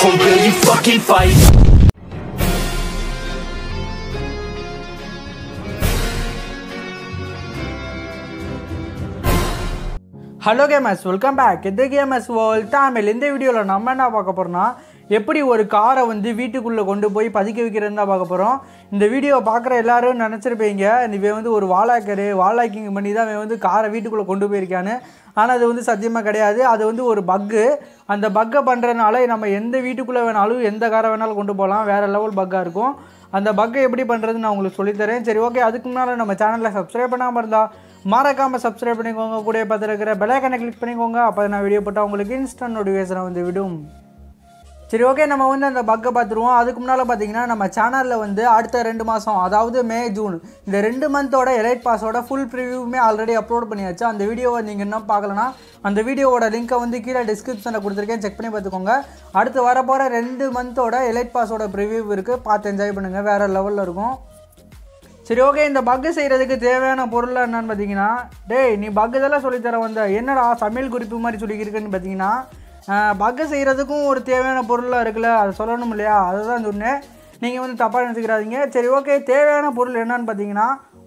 Or will you fucking fight? Hello gamers, welcome back. The Gamers World Tamil. இந்த வீடியோல நம்ம என்ன பார்க்க போறோம்னா எப்படி ஒரு காரை வந்து வீட்டுக்குள்ள கொண்டு போய் பதிக்க வைக்கிறதுன்னு தான் பார்க்க போறோம். இந்த வீடியோவை பார்க்குற எல்லாரும் நினைச்சிருப்பீங்க இவன் வந்து ஒரு வாலாக்கிங் பண்ணி தான் இவன் வந்து காரை வீட்டுக்குள்ள கொண்டு போயிருக்கான்னு. ஆனால் அது வந்து சத்தியமாக கிடையாது. அது வந்து ஒரு பக்கு. அந்த பக்கை பண்ணுறதுனால நம்ம எந்த வீட்டுக்குள்ளே வேணாலும் எந்த காரை வேணாலும் கொண்டு போகலாம். வேறு லெவல் பக்காக இருக்கும். அந்த பக்கை எப்படி பண்ணுறதுன்னு நான் உங்களுக்கு சொல்லித்தரேன். சரி ஓகே, அதுக்கு முன்னால் நம்ம சேனலில் சப்ஸ்கிரைப் பண்ணாமல் இருந்தால் மறக்காமல் சப்ஸ்கிரைப் பண்ணிக்கோங்க. கூட பார்த்துருக்கிற பெல் ஐகானை கிளிக் பண்ணிக்கோங்க. அப்போ நான் வீடியோ போட்டால் உங்களுக்கு இன்ஸ்டன்ட் நோட்டிஃபிகேஷன் வந்து விடும். சரி ஓகே, நம்ம வந்து அந்த பக்கை பார்த்துருவோம். அதுக்கு முன்னால் பார்த்தீங்கன்னா நம்ம சேனலில் வந்து அடுத்த 2 மாதம், அதாவது மே ஜூன், இந்த 2 மந்தோட எலைட் பாஸோட ஃபுல் ப்ரிவியூமே ஆல்ரெடி அப்லோட் பண்ணியாச்சு. அந்த வீடியோவை நீங்கள் இன்னும் பார்க்கலன்னா அந்த வீடியோவோட லிங்க்கை வந்து கீழே டிஸ்கிரிப்ஷனில் கொடுத்துருக்கேன், செக் பண்ணி பார்த்துக்கோங்க. அடுத்து வரப்போகிற 2 மந்தோட எலைட் பாஸோட ப்ரிவியூ இருக்குது, பார்த்து என்ஜாய் பண்ணுங்கள். வேறு லெவலில் இருக்கும். சரி ஓகே, இந்த பக்கு செய்கிறதுக்கு தேவையான பொருள் என்னன்னு பார்த்தீங்கன்னா, டேய் நீ பக்கு இதெல்லாம் சொல்லித்தர வந்த என்னடா சமையல் குறிப்பு மாதிரி சொல்லிக்கிருக்குன்னு பார்த்தீங்கன்னா, பக்கு செய்கிறதுக்கும் ஒரு தேவையான பொருளாக இருக்குல்ல, அதை சொல்லணும் இல்லையா, அதை தான் சொன்னேன். நீங்கள் வந்து தப்பாக நினச்சிக்கிறாதீங்க. சரி ஓகே, தேவையான பொருள் என்னன்னு பார்த்தீங்கன்னா,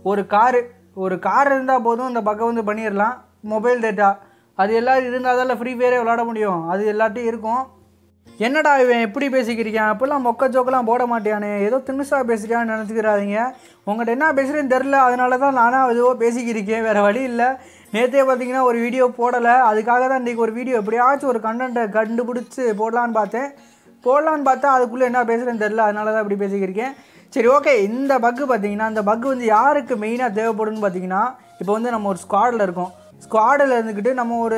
ஒரு கார் இருந்தால் போதும் இந்த பக்கை வந்து பண்ணிடலாம். மொபைல் டேட்டா அது எல்லோரும் இருந்தால் தான் ஃப்ரீ ஃபயரே விளாட முடியும். அது எல்லாத்தையும் இருக்கும். என்னடா இவன் எப்படி பேசிக்கிறீங்க, அப்போல்லாம் மொக்க ஜோக்கெல்லாம் போட மாட்டியானே, ஏதோ திமிசாக பேசுகிறான்னு நினச்சிக்கிறாதீங்க. உங்கள்கிட்ட என்ன பேசுகிறேன்னு தெரில, அதனால தான் நானாக ஏதோ பேசிக்கிருக்கேன், வேறு வழி இல்லை. நேற்றே பார்த்தீங்கன்னா ஒரு வீடியோ போடலை, அதுக்காக தான் இன்றைக்கி ஒரு வீடியோ எப்படியாச்சும் ஒரு கண்டென்ட்டை கண்டுபிடிச்சி போடலான்னு பார்த்தா அதுக்குள்ளே என்ன பேசுகிறேன்னு தெரில, அதனால தான் இப்படி பேசிக்கிருக்கேன். சரி ஓகே, இந்த பக்கு பார்த்தீங்கன்னா, இந்த பக்கு வந்து யாருக்கு மெயினாக தேவைப்படுன்னு பார்த்தீங்கன்னா, இப்போ வந்து நம்ம ஒரு ஸ்குவாடில் இருக்கோம். ஸ்குவாடில் இருந்துக்கிட்டு நம்ம ஒரு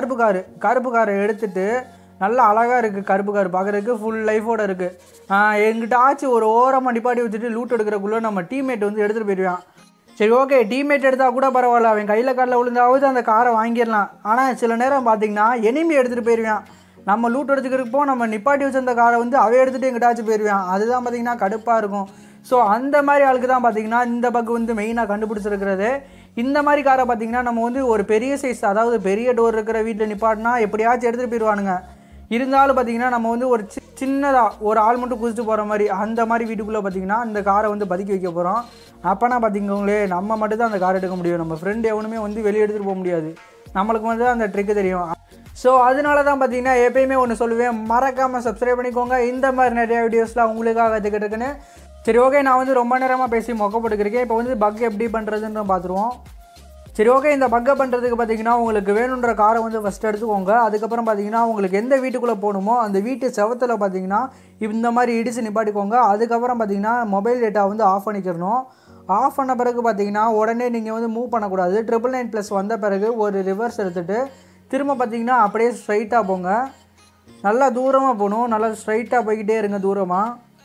கருப்பு காரை எடுத்துகிட்டு, நல்லா அழகாக இருக்குது கருப்பு கார் பார்க்குறதுக்கு, ஃபுல் லைஃபோடு இருக்குது. எங்கிட்ட ஆச்சு ஒரு ஓரமாக நிப்பாட்டி வச்சுட்டு லூட் எடுக்கிறக்குள்ளே நம்ம டீம்மேட் வந்து எடுத்துகிட்டு போயிடுவான். சரி ஓகே, டீம்மேட் எடுத்தால் கூட பரவாயில்ல, அவன் கையில் காலில் விழுந்தாவது அந்த காரை வாங்கிடலாம். ஆனால் சில நேரம் பார்த்திங்கன்னா எனிமி எடுத்துகிட்டு போயிடுவான். நம்ம லூட் எடுத்துக்கிறப்போ நம்ம நிப்பாட்டி வச்சிருந்த காரை வந்து அவன் எடுத்துகிட்டு எங்கிட்டாச்சும் போயிடுவான். அதுதான் பார்த்திங்கன்னா கடுப்பாக இருக்கும். ஸோ அந்த மாதிரி ஆளுக்கு தான் பார்த்திங்கன்னா இந்த பக்கு வந்து மெயினாக கண்டுபிடிச்சிருக்கிறது. இந்த மாதிரி காரை பார்த்திங்கன்னா நம்ம வந்து ஒரு பெரிய சைஸ், அதாவது பெரிய டோர் இருக்கிற வீட்டில் நிப்பாட்டினா எப்படியாச்சும் எடுத்துகிட்டு போயிடுவானுங்க. இருந்தாலும் பார்த்திங்கன்னா நம்ம வந்து ஒரு சின்னதாக ஒரு ஆள் மட்டும் குதிச்சு போகிற மாதிரி அந்த மாதிரி வீட்டுக்குள்ளே பார்த்திங்கன்னா இந்த காரை வந்து பதுக்கி வைக்க போகிறோம். அப்போனா பார்த்திங்களே நம்ம மட்டும் தான் அந்த கார் எடுக்க முடியும். நம்ம ஃப்ரெண்டு எவனுமே வந்து வெளியே எடுத்துகிட்டு போக முடியாது. நம்மளுக்கு வந்து அந்த ட்ரிக்கு தெரியும். ஸோ அதனால தான் பார்த்திங்கன்னா எப்பயுமே ஒன்று சொல்லுவேன், மறக்காமல் சப்ஸ்கிரைப் பண்ணிக்கோங்க. இந்த மாதிரி நிறையா வீடியோஸ்லாம் உங்களுக்காக கற்றுக்கிட்டு இருக்குன்னு. சரி ஓகே, நான் வந்து ரொம்ப நேரமாக பேசி மொக்கப்பட்டுருக்கேன். இப்போ வந்து பக் எப்படி பண்ணுறதுன்னு பார்த்துருவோம். சரி ஓகே, இந்த பக்கை பண்ணுறதுக்கு பார்த்தீங்கன்னா உங்களுக்கு வேணுன்ற காரை வந்து ஃபஸ்ட் எடுத்துக்கோங்க. அதுக்கப்புறம் பார்த்தீங்கன்னா உங்களுக்கு எந்த வீட்டுக்குள்ளே போகணுமோ அந்த வீட்டு செவத்தில் பார்த்தீங்கன்னா இந்த மாதிரி இடித்து நிப்பாட்டிக்கோங்க. அதுக்கப்புறம் பார்த்தீங்கன்னா மொபைல் டேட்டா வந்து ஆஃப் பண்ணிக்கிறணும். ஆஃப் பண்ண பிறகு பார்த்தீங்கன்னா உடனே நீங்கள் வந்து மூவ் பண்ணக்கூடாது. 999+ வந்த பிறகு ஒரு ரிவர்ஸ் எடுத்துகிட்டு திரும்ப பார்த்தீங்கன்னா அப்படியே ஸ்ட்ரைட்டாக போங்க. நல்லா தூரமாக போகணும், நல்லா ஸ்ட்ரைட்டாக போய்கிட்டே இருங்க தூரமாக.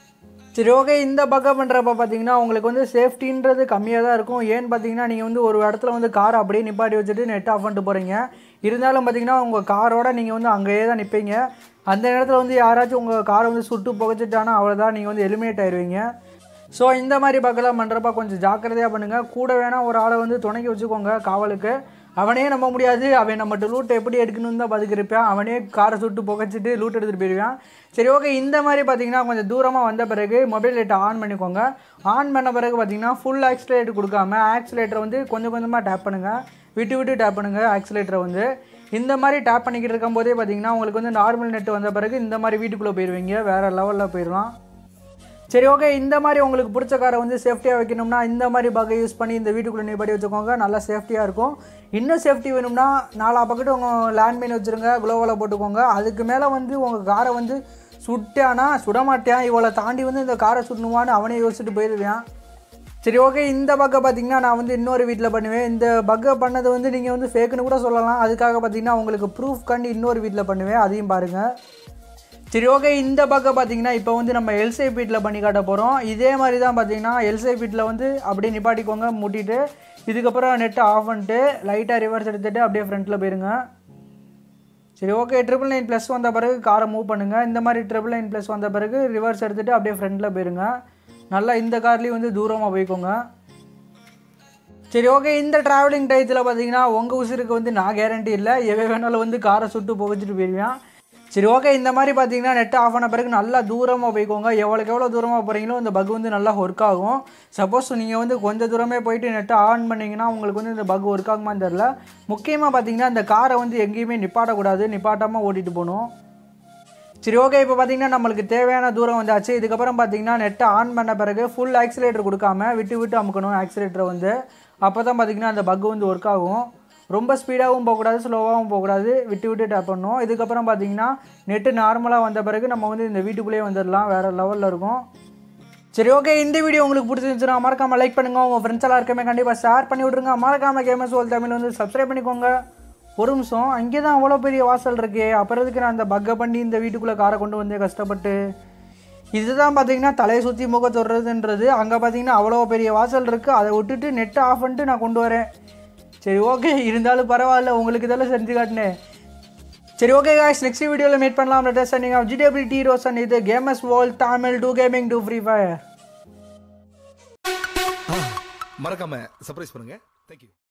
சரி ஓகே, இந்த பக்கம் பண்ணுறப்ப பார்த்தீங்கன்னா உங்களுக்கு வந்து சேஃப்டின்றது கம்மியாக தான் இருக்கும். ஏன்னு பார்த்தீங்கன்னா நீங்கள் வந்து ஒரு இடத்துல வந்து காரை அப்படியே நிப்பாட்டி வச்சுட்டு நெட் ஆஃப் பண்ணிட்டு போகிறீங்க. இருந்தாலும் பார்த்தீங்கன்னா உங்கள் காரோட நீங்கள் வந்து அங்கேயே தான் நிற்பீங்க. அந்த இடத்துல வந்து யாராச்சும் உங்கள் காரை வந்து சுட்டு புகைச்சிட்டானா அவ்வளோதான், நீங்கள் வந்து எலிமினேட் ஆயிடுவீங்க. ஸோ இந்த மாதிரி பக்கெல்லாம் பண்ணுறப்ப கொஞ்சம் ஜாக்கிரதையாக பண்ணுங்கள். கூட வேணால் ஒரு ஆளை வந்து துணைக்கி வச்சுக்கோங்க காவலுக்கு. அவனே நம்ப முடியாது, அவன் நம்மகிட்ட லூட் எப்படி எடுக்கணும்னு தான் பதுக்கிருப்பான். அவனே காரை சுட்டு புகைச்சிட்டு லூட் எடுத்துகிட்டு போயிடுவான். சரி ஓகே, இந்த மாதிரி பார்த்தீங்கன்னா கொஞ்சம் தூரமாக வந்த பிறகு மொபைல் டேட்டா ஆன் பண்ணிக்கோங்க. ஆன் பண்ண பிறகு பார்த்தீங்கன்னா ஃபுல் ஆக்சிலேட்டர் கொடுக்காம ஆக்சிலேட்டரை வந்து கொஞ்சம் கொஞ்சமாக டேப் பண்ணுங்கள். விட்டு டேப் பண்ணுங்கள் ஆக்சிலேட்டரை வந்து. இந்த மாதிரி டேப் பண்ணிக்கிட்டு இருக்கும்போதே பார்த்தீங்கன்னா உங்களுக்கு வந்து நார்மல் நெட் வந்த பிறகு இந்த மாதிரி வீட்டுக்குள்ளே போயிடுவீங்க, வேறு லெவலில் போயிடலாம். சரி ஓகே, இந்த மாதிரி உங்களுக்கு பிடிச்ச காரை வந்து சேஃப்டியாக வைக்கணும்னா இந்த மாதிரி பக்கை யூஸ் பண்ணி இந்த வீட்டுக்குள்ளே நிப்பாட்டி வச்சுக்கோங்க. நல்லா சேஃப்டியாக இருக்கும். இன்னும் சேஃப்டி வேணும்னா 4 பக்கெட்டு உங்கள் லேண்ட்மைன் வச்சுருங்க, குளோவால் போட்டுக்கோங்க. அதுக்கு மேலே வந்து உங்கள் காரை வந்து சுட்டானா சுடமாட்டான், இவளை தாண்டி வந்து இந்த காரை சுடணுமான்னு அவனே யோசிச்சுட்டு போயிடுவான். சரி ஓகே, இந்த பக்கை பார்த்திங்கன்னா நான் வந்து இன்னொரு வீட்டில் பண்ணுவேன். இந்த பக்கை பண்ணது வந்து நீங்கள் வந்து ஃபேக்குன்னு கூட சொல்லலாம். அதுக்காக பார்த்திங்கன்னா உங்களுக்கு ப்ரூஃப் கண்டு இன்னொரு வீட்டில் பண்ணுவேன், அதையும் பாருங்கள். சரி ஓகே, இந்த பக்கம் பார்த்தீங்கன்னா இப்போ வந்து நம்ம எல்சேப் வீட்டில் பண்ணி காட்ட போகிறோம். இதே மாதிரி தான் பார்த்தீங்கன்னா எல்சேப் வீட்டில் வந்து அப்படியே நிப்பாட்டிக்கோங்க மூட்டிட்டு. இதுக்கப்புறம் நெட்டை ஆஃப் பண்ணிட்டு லைட்டாக ரிவர்ஸ் எடுத்துகிட்டு அப்படியே ஃப்ரண்ட்டில் போயிருங்க. சரி ஓகே, 999+ வந்த பிறகு காரை மூவ் பண்ணுங்கள். இந்த மாதிரி 999+ வந்த பிறகு ரிவர்ஸ் எடுத்துகிட்டு அப்படியே ஃப்ரண்ட்டில் போயிருங்க. நல்லா இந்த கார்லேயும் வந்து தூரமாக போய்க்கோங்க. சரி ஓகே, இந்த ட்ராவலிங் டயத்தில் பார்த்தீங்கன்னா உங்கள் உசுருக்கு வந்து நான் கேரண்டி இல்லை, எவே வேணாலும் வந்து காரை சுட்டு புகைச்சிட்டு போயிடுவேன். சரி ஓகே, இந்த மாதிரி பார்த்தீங்கன்னா நெட் ஆஃப் ஆன பிறகு நல்லா தூரமாக போய்க்கோங்க. எவ்வளோக்கு எவ்வளோ தூரமாக போகிறீங்களோ இந்த பக் வந்து நல்லா ஒர்க் ஆகும். சப்போஸ் நீங்கள் வந்து கொஞ்சம் தூரமே போயிட்டு நெட்டை ஆன் பண்ணிங்கன்னா உங்களுக்கு வந்து இந்த பக் ஒர்க் ஆகுமான்னு தெரில. முக்கியமாக பார்த்தீங்கன்னா இந்த காரை வந்து எங்கேயுமே நிப்பாட்டக்கூடாது, நிப்பாட்டாமல் ஓட்டிகிட்டு போகணும். சரி ஓகே, இப்போ பார்த்தீங்கன்னா நம்மளுக்கு தேவையான தூரம் வந்தாச்சு. இதுக்கப்புறம் பார்த்தீங்கன்னா நெட்டை ஆன் பண்ண பிறகு ஃபுல் ஆக்சிலேட்டர் கொடுக்காம விட்டு விட்டு அமுக்கணும் ஆக்சிலேட்டரை வந்து. அப்போ தான் பார்த்தீங்கன்னா அந்த பக் வந்து ஒர்க் ஆகும். ரொம்ப ஸ்பீடாகவும் போகக்கூடாது, ஸ்லோவாகவும் போகக்கூடாது, விட்டு விட்டு டேப் பண்ணணும். இதுக்கப்புறம் பார்த்தீங்கன்னா நெட்டு நார்மலாக வந்த பிறகு நம்ம வந்து இந்த வீட்டுக்குள்ளேயே வந்துடலாம். வேறு லெவலில் இருக்கும். சரி ஓகே, இந்த வீடியோ உங்களுக்கு பிடிச்சிருந்துச்சுன்னா மறக்காமல் லைக் பண்ணுங்கள். உங்கள் ஃப்ரெண்ட்ஸ் எல்லாருக்குமே கண்டிப்பாக ஷேர் பண்ணி விட்ருங்க. மறக்காமல் கேமர்ஸ் வேர்ல்ட் தமிழ் வந்து சப்ஸ்கிரைப் பண்ணிக்கோங்க. ஒரு நிமிஷம், அங்கே தான் அவ்வளோ பெரிய வாசல் இருக்கே, அப்புறம் எதுக்கு நான் அந்த பக்கை பண்ணி இந்த வீட்டுக்குள்ளே காரை கொண்டு வந்து கஷ்டப்பட்டு. இதுதான் பார்த்தீங்கன்னா தலையை சுற்றி முக தொடுறதுன்றது. அங்கே பார்த்தீங்கன்னா அவ்வளோ பெரிய வாசல் இருக்குது, அதை விட்டுட்டு நெட்டை ஆஃப் பண்ணிட்டு நான் கொண்டு வரேன். சரி ஓகே, இருந்தாலும் பரவாயில்ல, உங்களுக்கு இதெல்லாம் செஞ்சு காட்டினேன். சரி ஓகே காய்ஸ், நெக்ஸ்ட் வீடியோவில் மீட் பண்ணலாம். Let us signing off. GWT Roshan. இது gamers world Tamil. To gaming, to free fire. மறக்காம சர்ப்ரைஸ் பண்ணுங்க. தேங்க்யூ.